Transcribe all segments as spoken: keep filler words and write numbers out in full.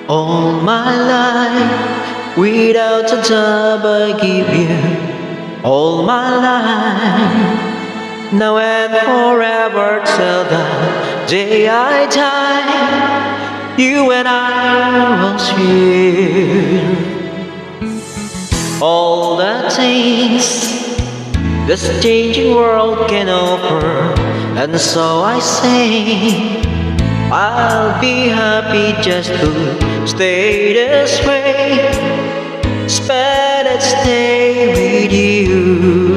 All my life, without a doubt I give you all my life. Now and forever till the day I die, you and I will share all the things this changing world can offer. And so I say, I'll be happy just to stay this way, spend each day with you.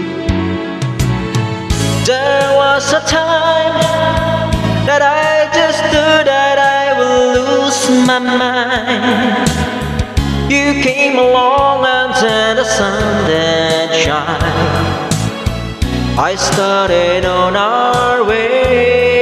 There was a time that I just knew that I would lose my mind. You came along and then the sun that shine. I started on our way.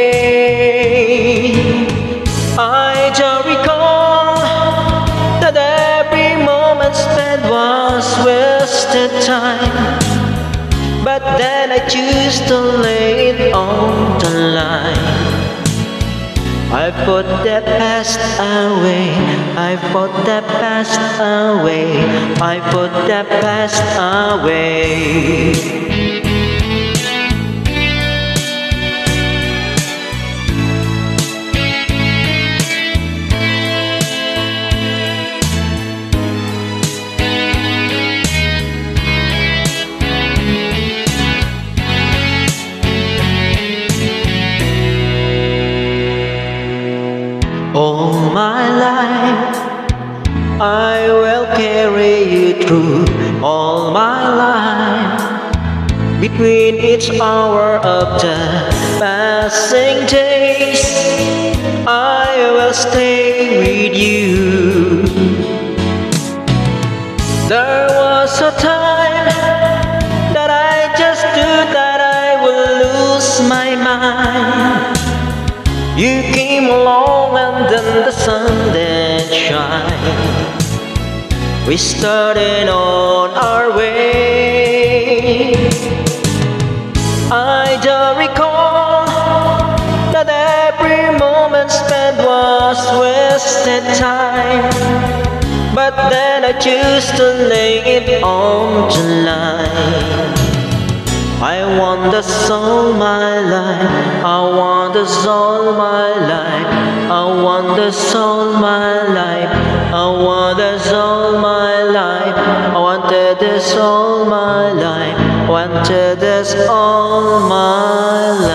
I don't recall that every moment spent was wasted time, but then I choose to lay it on the line. I put that past away, I put that past away, I put that past away. All my life, I will carry you through all my life. Between each hour of the passing days, I will stay with you. There was a time that I just knew that I would lose my mind. You came along and then the sun that shine. We started on our way. I don't recall that every moment spent was wasted time, but then I choose to lay it on the line. I want this all my life, I want this all my life, I want this all my life, I want this all my life, I wanted this all my life, wanted this all my life.